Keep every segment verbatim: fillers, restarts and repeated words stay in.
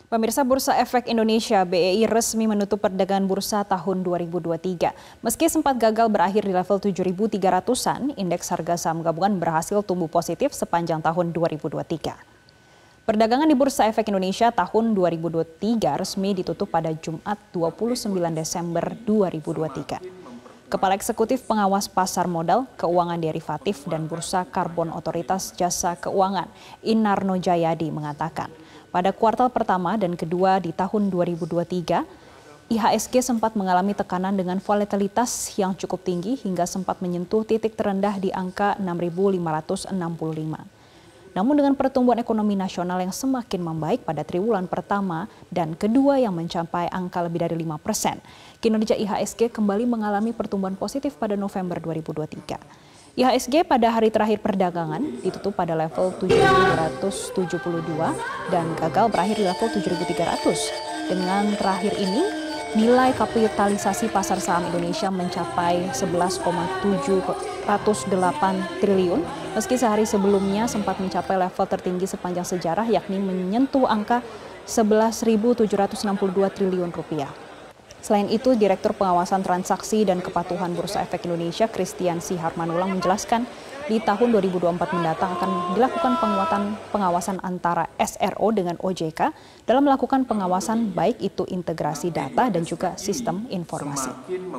Pemirsa, Bursa Efek Indonesia B E I resmi menutup perdagangan bursa tahun dua ribu dua puluh tiga. Meski sempat gagal berakhir di level tujuh ribu tiga ratusan, indeks harga saham gabungan berhasil tumbuh positif sepanjang tahun dua ribu dua puluh tiga. Perdagangan di Bursa Efek Indonesia tahun dua ribu dua puluh tiga resmi ditutup pada Jumat dua puluh sembilan Desember dua ribu dua puluh tiga. Kepala Eksekutif Pengawas Pasar Modal, Keuangan Derivatif dan Bursa Karbon Otoritas Jasa Keuangan, Inarno Jayadi mengatakan, pada kuartal pertama dan kedua di tahun dua ribu dua puluh tiga, I H S G sempat mengalami tekanan dengan volatilitas yang cukup tinggi hingga sempat menyentuh titik terendah di angka enam ribu lima ratus enam puluh lima. Namun dengan pertumbuhan ekonomi nasional yang semakin membaik pada triwulan pertama dan kedua yang mencapai angka lebih dari lima persen, kinerja I H S G kembali mengalami pertumbuhan positif pada November dua ribu dua puluh tiga. I H S G pada hari terakhir perdagangan ditutup pada level tujuh ribu tiga ratus tujuh puluh dua dan gagal berakhir di level tujuh ribu tiga ratus. Dengan terakhir ini, nilai kapitalisasi pasar saham Indonesia mencapai sebelas koma tujuh delapan triliun, meski sehari sebelumnya sempat mencapai level tertinggi sepanjang sejarah, yakni menyentuh angka sebelas ribu tujuh ratus enam puluh dua triliun rupiah. Selain itu, Direktur Pengawasan Transaksi dan Kepatuhan Bursa Efek Indonesia, Christian Siharmanulang menjelaskan, di tahun dua ribu dua puluh empat mendatang akan dilakukan penguatan pengawasan antara S R O dengan O J K dalam melakukan pengawasan baik itu integrasi data dan juga sistem informasi.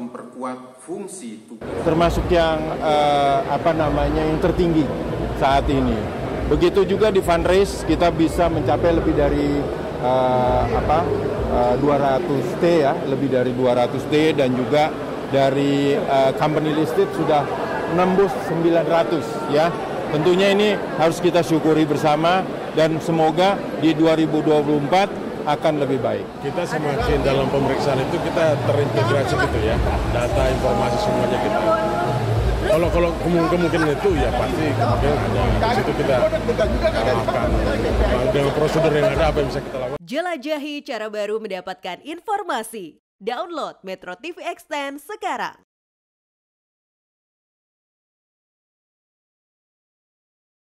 Termasuk yang eh, apa namanya yang tertinggi saat ini. Begitu juga di fundraise kita bisa mencapai lebih dari eh, apa eh, dua ratus T ya, lebih dari dua ratus T, dan juga dari eh, company listed sudah menembus sembilan ratus ya. Tentunya ini harus kita syukuri bersama dan semoga di dua ribu dua puluh empat akan lebih baik. Kita semakin dalam pemeriksaan itu kita terintegrasi gitu ya, data, informasi semuanya kita. Kalau kalau kemungkinan itu ya pasti kemungkinan ada. Di situ kita akan dengan prosedur yang ada apa yang bisa kita lakukan. Jelajahi cara baru mendapatkan informasi. Download Metro T V Extend sekarang.